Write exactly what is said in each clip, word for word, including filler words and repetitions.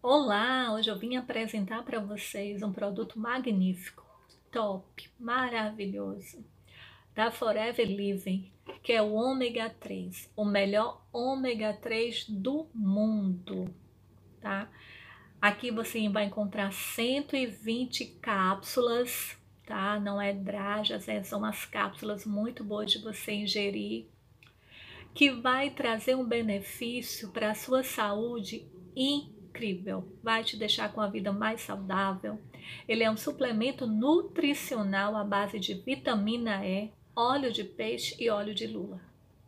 Olá, hoje eu vim apresentar para vocês um produto magnífico, top, maravilhoso, da Forever Living, que é o ômega três, o melhor ômega três do mundo, tá? Aqui você vai encontrar cento e vinte cápsulas, tá? Não é dragas, é, são umas cápsulas muito boas de você ingerir, que vai trazer um benefício para a sua saúde incrível, vai te deixar com a vida mais saudável. Ele é um suplemento nutricional à base de vitamina E, óleo de peixe e óleo de lula.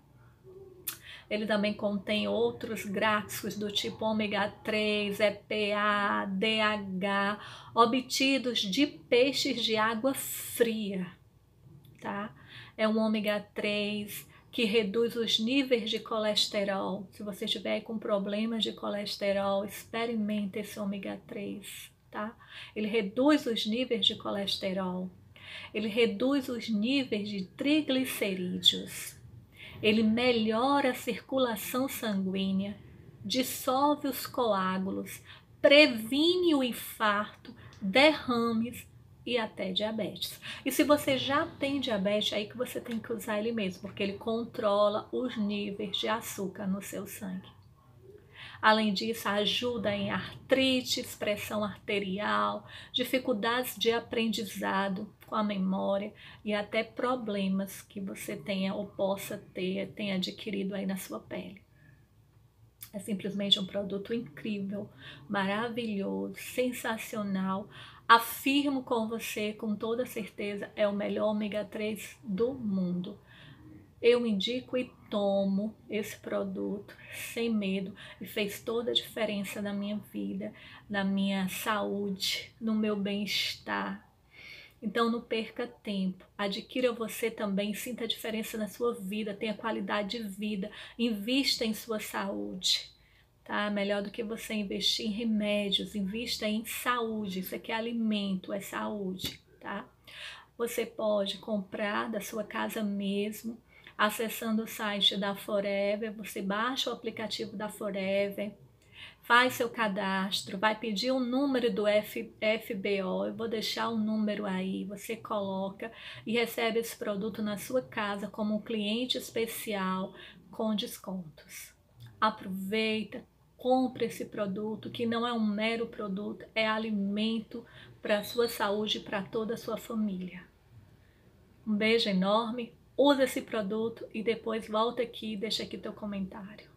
Ele também contém outros gráficos do tipo ômega três, E P A, D H, obtidos de peixes de água fria, tá? É um ômega três que reduz os níveis de colesterol. Se você estiver com problemas de colesterol, experimente esse ômega três, tá? Ele reduz os níveis de colesterol. Ele reduz os níveis de triglicerídeos. Ele melhora a circulação sanguínea, dissolve os coágulos, previne o infarto, derrames e até diabetes. E se você já tem diabetes, é aí que você tem que usar ele mesmo, porque ele controla os níveis de açúcar no seu sangue. Além disso, ajuda em artrite, pressão arterial, dificuldades de aprendizado com a memória e até problemas que você tenha ou possa ter, tenha adquirido aí na sua pele. É simplesmente um produto incrível, maravilhoso, sensacional. Afirmo com você, com toda certeza, é o melhor ômega três do mundo. Eu indico e tomo esse produto sem medo e fez toda a diferença na minha vida, na minha saúde, no meu bem-estar. Então não perca tempo, adquira você também, sinta a diferença na sua vida, tenha qualidade de vida, invista em sua saúde, tá? Melhor do que você investir em remédios, invista em saúde, isso aqui é alimento, é saúde, tá? Você pode comprar da sua casa mesmo, acessando o site da Forever, você baixa o aplicativo da Forever, faz seu cadastro, vai pedir o número do F, FBO, eu vou deixar o número aí, você coloca e recebe esse produto na sua casa como um cliente especial com descontos. Aproveita, compre esse produto que não é um mero produto, é alimento para a sua saúde e para toda a sua família. Um beijo enorme, usa esse produto e depois volta aqui e deixa aqui teu comentário.